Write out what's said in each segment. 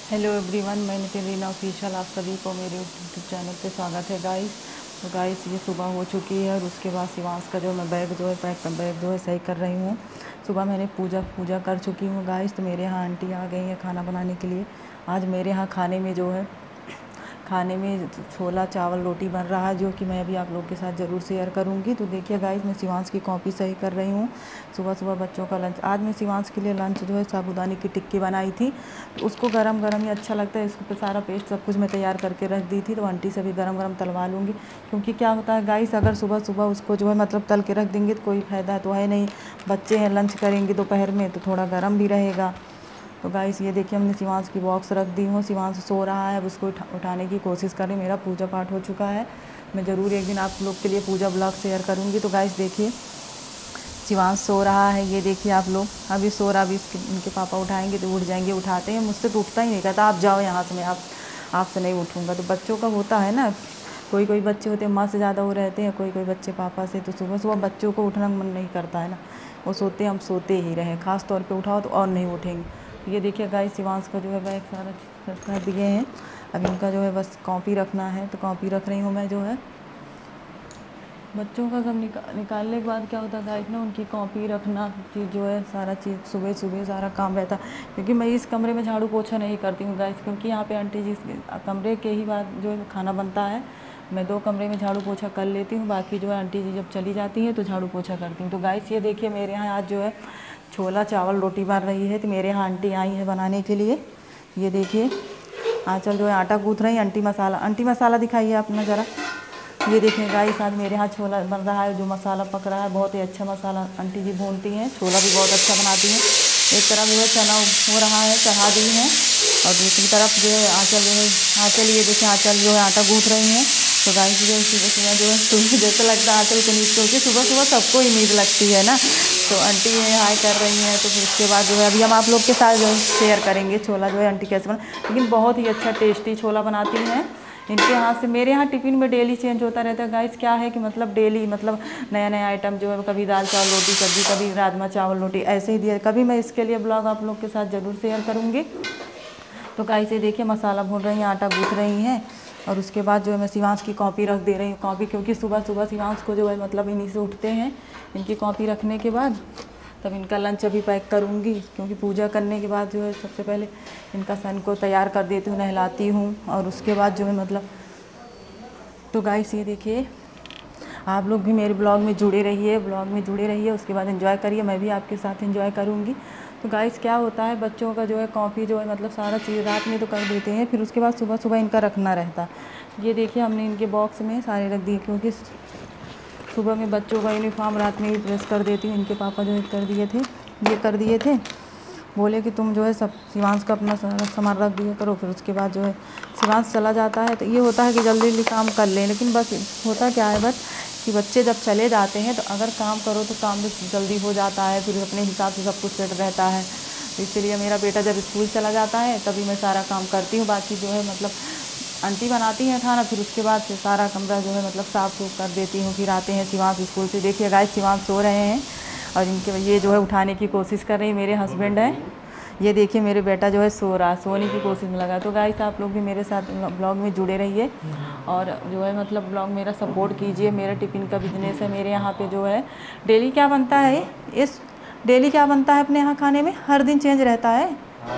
Hello everyone, मैं Nitin Reena official आप सभी को मेरे यूट्यूब चैनल पे स्वागत है गाइस। तो गाइस ये सुबह हो चुकी है और उसके बाद शिवांश का जो मैं बैग जो है बैग जो है सही कर रही हूँ। सुबह मैंने पूजा कर चुकी हूँ गाइस। तो मेरे यहाँ आंटी आ गई है खाना बनाने के लिए। आज मेरे यहाँ खाने में छोला चावल रोटी बन रहा है, जो कि मैं अभी आप लोग के साथ ज़रूर शेयर करूंगी। तो देखिए गाइस, मैं शिवांश की कॉपी सही कर रही हूँ। सुबह सुबह बच्चों का लंच, आज मैं शिवांश के लिए लंच जो है साबूदाने की टिक्की बनाई थी। तो उसको गरम गरम ही अच्छा लगता है, इसको सारा पेस्ट सब कुछ मैं तैयार करके रख दी थी। तो आंटी से भी गरम गरम तलवा लूँगी, क्योंकि क्या होता है गाइस, अगर सुबह सुबह उसको जो है मतलब तल के रख देंगे तो कोई फ़ायदा तो है नहीं। बच्चे हैं, लंच करेंगे दोपहर में तो थोड़ा गर्म भी रहेगा। तो गाइस ये देखिए, हमने शिवांश की बॉक्स रख दी हूँ। शिवांश सो रहा है, अब उसको उठाने की कोशिश करें। मेरा पूजा पाठ हो चुका है। मैं ज़रूर एक दिन आप लोग के लिए पूजा ब्लॉग शेयर करूँगी। तो गाइस देखिए, शिवांश सो रहा है, ये देखिए आप लोग। अभी सो रहा, अभी इनके पापा उठाएंगे तो उठ जाएंगे। उठाते हैं, मुझसे तो उठता ही नहीं, कहता आप जाओ यहाँ से, मैं आपसे नहीं उठूँगा। तो बच्चों का होता है ना, कोई कोई बच्चे होते हैं माँ से ज़्यादा वो रहते हैं, कोई कोई बच्चे पापा से। तो सुबह सुबह बच्चों को उठना मन नहीं करता है ना, वो सोते हैं, हम सोते ही रहें। ख़ास तौर पे उठाओ तो और नहीं उठेंगे। ये देखिए गाइस, शिवांश का जो है बैग सारा चीज़ कर दिए हैं। अब इनका जो है बस कॉपी रखना है, तो कॉपी रख रही हूँ मैं जो है। बच्चों का सब निकालने के बाद क्या होता है गाइस ना, उनकी कॉपी रखना चीज़ जो है, सारा चीज़ सुबह सुबह सारा काम रहता है। क्योंकि मैं इस कमरे में झाड़ू पोछा नहीं करती हूँ गाइस, क्योंकि यहाँ पे आंटी जी कमरे के ही बाद जो है खाना बनता है। मैं 2 कमरे में झाड़ू पोछा कर लेती हूँ, बाकी जो है आंटी जी जब चली जाती हैं तो झाड़ू पोछा करती हूँ। तो गाइस ये देखिए, मेरे यहाँ आज जो है छोला चावल रोटी बन रही है। तो मेरे यहाँ आंटी आई है बनाने के लिए। ये देखिए, आँचल जो है आटा गूँथ रही है। आंटी मसाला दिखाइए अपना ज़रा। ये देखिए गाइस, आज मेरे यहाँ छोला बन रहा है। जो मसाला पक रहा है, बहुत ही अच्छा मसाला आंटी जी भूनती हैं। छोला भी बहुत अच्छा बनाती हैं। एक तरफ जो है चना हो रहा है, चढ़ा दी हैं, और दूसरी तरफ जो है आँचल ये देखिए, आँचल जो है आटा गूँथ रही हैं। तो गाइस जो सुबह जो है सुबह जैसा लगता है आँचल को नींद, क्योंकि सुबह सुबह सबको ही नींद लगती है ना। तो आंटी ये हाय कर रही हैं। तो फिर उसके बाद जो है अभी हम आप लोग के साथ जो है शेयर करेंगे छोला जो है आंटी कैसे बना। लेकिन बहुत ही अच्छा टेस्टी छोला बनाती हैं इनके हाथ से। मेरे यहाँ टिफ़िन में डेली चेंज होता रहता है गाइस। क्या है कि मतलब डेली मतलब नया नया आइटम जो है, कभी दाल चावल रोटी सब्ज़ी, कभी राजमा चावल रोटी, ऐसे ही दिया। कभी मैं इसके लिए ब्लॉग आप लोग के साथ ज़रूर शेयर करूँगी। तो गाइस ये देखिए, मसाला भून रही हैं, आटा गूँथ रही हैं, और उसके बाद जो है मैं शिवांश की कॉपी रख दे रही हूँ। कॉपी क्योंकि सुबह सुबह शिवांश को जो है मतलब इन्हीं से उठते हैं। इनकी कॉपी रखने के बाद तब इनका लंच अभी पैक करूँगी, क्योंकि पूजा करने के बाद जो है सबसे पहले इनका सन को तैयार कर देती हूँ, नहलाती हूँ, और उसके बाद जो है मतलब। तो गाइस ये देखिए, आप लोग भी मेरे ब्लॉग में जुड़े रहिए, उसके बाद एंजॉय करिए। मैं भी आपके साथ एंजॉय करूँगी। तो गाइस क्या होता है, बच्चों का जो है कॉपी जो है मतलब सारा चीज़ रात में तो कर देते हैं, फिर उसके बाद सुबह सुबह इनका रखना रहता है। ये देखिए, हमने इनके बॉक्स में सारे रख दिए, क्योंकि सुबह में बच्चों का यूनिफॉर्म रात में ही प्रेस कर देती हूँ। इनके पापा जो है कर दिए थे, बोले कि तुम जो है सब शिवांश का अपना सामान रख दिया करो। फिर उसके बाद जो है शिवांश चला जाता है, तो ये होता है कि जल्दी जल्दी काम कर लें। लेकिन बस होता क्या है बस कि बच्चे जब चले जाते हैं तो अगर काम करो तो काम भी जल्दी हो जाता है, फिर अपने हिसाब से सब कुछ सेट रहता है। तो इसीलिए मेरा बेटा जब स्कूल चला जाता है तभी मैं सारा काम करती हूँ। बाकी जो है मतलब आंटी बनाती हैं खाना, फिर उसके बाद से सारा कमरा जो है मतलब साफ़ सूफ कर देती हूँ। फिर आते हैं शिवांश स्कूल से। देखिए गाइस, शिवांश सो रहे हैं और इनके ये जो है उठाने की कोशिश कर रही है। मेरे हस्बैंड है, ये देखिए मेरे बेटा जो है सो रहा, सोने की कोशिश में लगा। तो गाइस आप लोग भी मेरे साथ ब्लॉग में जुड़े रहिए, और जो है मतलब ब्लॉग मेरा सपोर्ट कीजिए। मेरा टिफ़िन का बिजनेस है। मेरे यहाँ पे जो है डेली क्या बनता है, डेली क्या बनता है अपने यहाँ खाने में, हर दिन चेंज रहता है।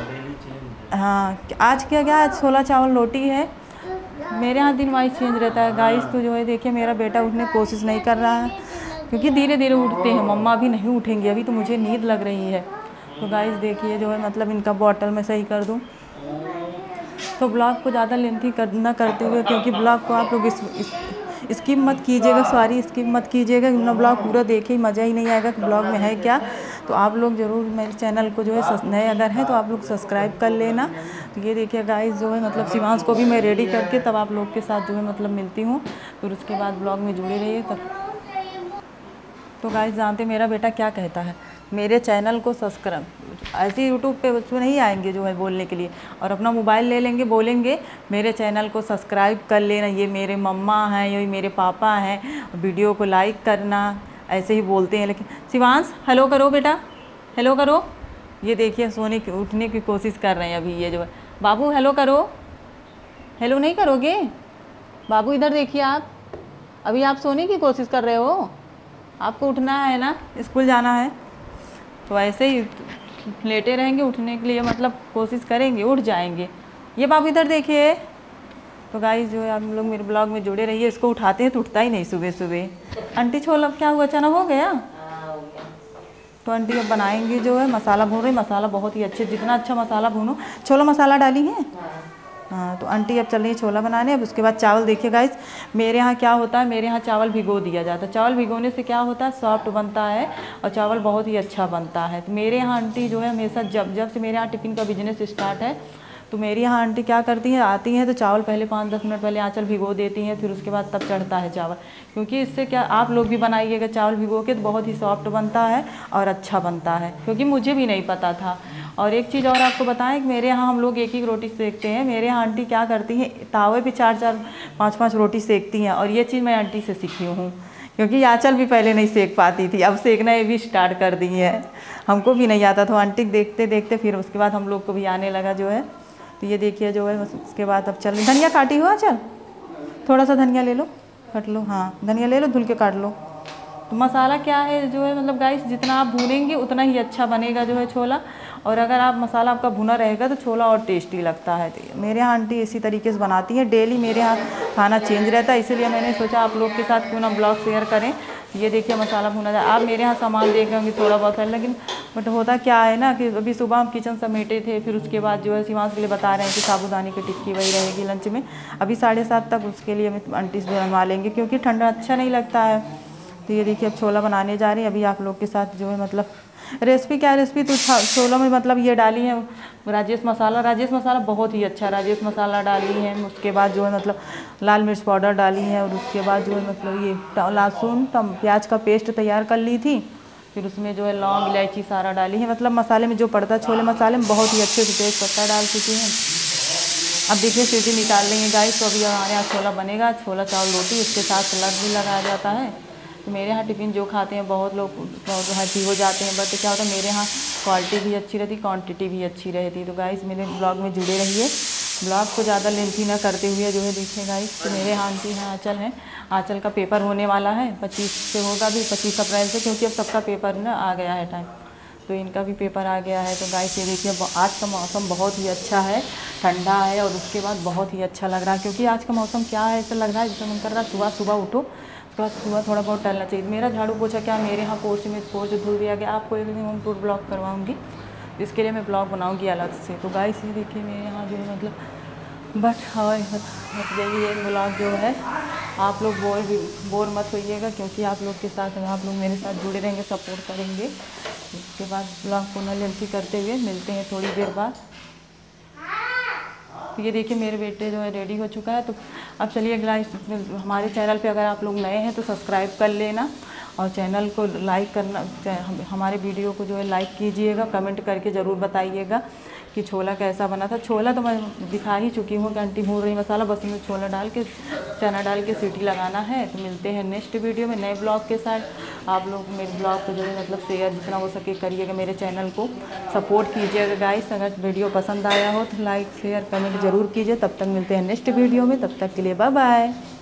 हाँ, आज क्या क्या है, छोला चावल रोटी है। मेरे यहाँ दिन वाइज चेंज रहता है गाइस। तो जो है देखिए, मेरा बेटा उठने की कोशिश नहीं कर रहा है, क्योंकि धीरे धीरे उठते हैं। मम्मा अभी नहीं उठेंगे, अभी तो मुझे नींद लग रही है। तो गाइस देखिए, जो है मतलब इनका बॉटल में सही कर दूँ। तो ब्लॉग को ज़्यादा लेंथी ना करते हुए, क्योंकि ब्लॉग को आप लोग स्किप मत कीजिएगा, ना ब्लॉग पूरा देखे ही मज़ा ही नहीं आएगा कि ब्लॉग में है क्या। तो आप लोग ज़रूर मेरे चैनल को जो है नए अगर हैं तो आप लोग सब्सक्राइब कर लेना। तो ये देखिए गाइस, जो है मतलब शिवांश को भी मैं रेडी करके तब आप लोग के साथ जो है मतलब मिलती हूँ। फिर उसके बाद ब्लॉग में जुड़े रहिए तब। तो गाइस जानते मेरा बेटा क्या कहता है, मेरे चैनल को सब्सक्राइब, ऐसे यूट्यूब पे उसमें नहीं आएंगे जो है बोलने के लिए, और अपना मोबाइल ले लेंगे, बोलेंगे मेरे चैनल को सब्सक्राइब कर लेना, ये मेरे मम्मा हैं, ये मेरे पापा हैं, वीडियो को लाइक करना, ऐसे ही बोलते हैं। लेकिन शिवांश हेलो करो बेटा, हेलो करो। ये देखिए सोने की उठने की कोशिश कर रहे हैं अभी ये जो है। बाबू हेलो करो, हेलो नहीं करोगे बाबू, इधर देखिए आप, अभी आप सोने की कोशिश कर रहे हो, आपको उठना है ना, स्कूल जाना है। तो ऐसे ही लेटे रहेंगे, उठने के लिए मतलब कोशिश करेंगे, उठ जाएंगे। ये बाबू इधर देखिए। तो गाइस जो है आप लोग मेरे ब्लॉग में जुड़े रहिए। इसको उठाते हैं तो उठता ही नहीं सुबह सुबह। आंटी छोला क्या हुआ, चना हो गया? तो आंटी अब बनाएंगे जो है, मसाला भून रही, मसाला बहुत ही अच्छे, जितना अच्छा मसाला भूनो। छोला मसाला डाली है हाँ। तो आंटी अब चल रही है छोला बनाने। अब उसके बाद चावल देखिए गाइस, मेरे यहाँ क्या होता है, मेरे यहाँ चावल भिगो दिया जाता है। चावल भिगोने से क्या होता है, सॉफ्ट बनता है और चावल बहुत ही अच्छा बनता है। तो मेरे यहाँ आंटी जो है हमेशा, जब से मेरे यहाँ टिफ़िन का बिजनेस स्टार्ट है, तो मेरी यहाँ आंटी क्या करती हैं, आती हैं तो चावल पहले 5-10 मिनट पहले आंचल भिगो देती हैं, फिर उसके बाद तब चढ़ता है चावल। क्योंकि इससे क्या, आप लोग भी बनाइएगा चावल भिगो के, तो बहुत ही सॉफ्ट बनता है और अच्छा बनता है। क्योंकि मुझे भी नहीं पता था। और एक चीज़ और आपको बताएं कि मेरे यहाँ हम लोग एक ही रोटी सेकते हैं। मेरे यहाँ आंटी क्या करती हैं, तावे पे 4-4 5-5 रोटी सेकती हैं। और ये चीज़ मैं आंटी से सीखी हूँ, क्योंकि आंचल भी पहले नहीं सेक पाती थी, अब सेकना ये भी स्टार्ट कर दी है। हमको भी नहीं आता था, आंटी देखते देखते फिर उसके बाद हम लोग को भी आने लगा जो है। तो ये देखिए जो है, उसके बाद अब चल रही। धनिया काटी हुआ, चल थोड़ा सा धनिया ले लो, काट लो। हाँ धनिया ले लो, धुल के काट लो। तो मसाला क्या है जो है, मतलब गाइस जितना आप भूनेंगे उतना ही अच्छा बनेगा जो है छोला। और अगर आप मसाला आपका भुना रहेगा तो छोला और टेस्टी लगता है। तो मेरे यहाँ आंटी इसी तरीके से बनाती हैं। डेली मेरे यहाँ खाना चेंज रहता है, इसीलिए मैंने सोचा आप लोग के साथ क्यों ना ब्लॉग शेयर करें। ये देखिए मसाला भुना जाए। आप मेरे यहाँ सामान देख रहे होंगे थोड़ा बहुत है, लेकिन बट होता क्या है ना कि अभी सुबह हम किचन समेटे थे, फिर उसके बाद जो है शिवांश के लिए बता रहे हैं कि साबूदाने की टिक्की वही रहेगी लंच में। अभी 7:30 तक उसके लिए हम आंटी से बनवा लेंगे, क्योंकि ठंडा अच्छा नहीं लगता है। तो ये देखिए अब छोला बनाने जा रही हैं। अभी आप लोग के साथ जो है मतलब रेसिपी क्या रेसिपी, तो छोला में मतलब ये डाली है राजेश मसाला। राजेश मसाला बहुत ही अच्छा राजेश मसाला डाली है। उसके बाद जो है मतलब लाल मिर्च पाउडर डाली है। और उसके बाद जो है मतलब ये लहसुन प्याज का पेस्ट तैयार कर ली थी। फिर उसमें जो है लौंग इलायची सारा डाली है। मतलब मसाले में जो पड़ता है छोले मसाले में बहुत ही अच्छे से तेज पत्ता डाल चुकी हैं। अब देखिए सीटी निकाल लेंगे गाइस। तो अभी हमारे यहाँ छोला बनेगा, छोला चावल रोटी, इसके साथ सलाद भी लगाया जाता है। तो मेरे यहाँ टिफ़िन जो खाते हैं बहुत लोग हैप्पी हो जाते हैं, बट क्या होता है मेरे यहाँ क्वालिटी भी अच्छी रहती, क्वांटिटी भी अच्छी रहती। तो गाइस मेरे ब्लॉग में जुड़े रहिए। ब्लॉग को ज़्यादा लेंथी ना करते हुए जो है देखिए गाइस, तो मेरे यहाँ आंटी हैं आंचल हैं। आंचल का पेपर होने वाला है 25 से होगा, भी 25 अप्रैल से, क्योंकि अब सबका पेपर ना आ गया है टाइम, तो इनका भी पेपर आ गया है। तो गाइस ये देखिए आज का मौसम बहुत ही अच्छा है, ठंडा है और उसके बाद बहुत ही अच्छा लग रहा है। क्योंकि आज का मौसम क्या है, ऐसा लग रहा है जैसे मन कर रहा है सुबह सुबह उठो, उसके बाद सुबह थोड़ा बहुत टहलना चाहिए। मेरा झाड़ू पोछा क्या, मेरे यहाँ पोर्च धुल दिया गया। आपको एक दिन होम टूर ब्लॉग करवाऊँगी, इसके लिए मैं ब्लॉग बनाऊँगी अलग से। तो गाइस ये देखिए मेरे यहाँ जो है मतलब बट हाँ यही ये ब्लॉग जो है, आप लोग बोर मत होइएगा, क्योंकि आप लोग के साथ आप लोग मेरे साथ जुड़े रहेंगे, सपोर्ट करेंगे। उसके बाद ब्लॉग को न लेंथी करते हुए मिलते हैं थोड़ी देर बाद। तो ये देखिए मेरे बेटे जो है रेडी हो चुका है। तो अब चलिए गाइस, हमारे चैनल पे अगर आप लोग नए हैं तो सब्सक्राइब कर लेना और चैनल को लाइक करना, हमारे वीडियो को जो है लाइक कीजिएगा, कमेंट करके ज़रूर बताइएगा कि छोला कैसा बना था। छोला तो मैं दिखा ही चुकी हूँ कि आंटी भून रही मसाला, बस में छोला डाल के चना डाल के सीटी लगाना है। तो मिलते हैं नेक्स्ट वीडियो में नए ब्लॉग के साथ। आप लोग मेरे ब्लॉग को जो है मतलब शेयर जितना हो सके करिएगा, मेरे चैनल को सपोर्ट कीजिएगा गाइस। अगर वीडियो पसंद आया हो तो लाइक शेयर कमेंट ज़रूर कीजिए। तब तक मिलते हैं नेक्स्ट वीडियो में, तब तक के लिए बाय बाय।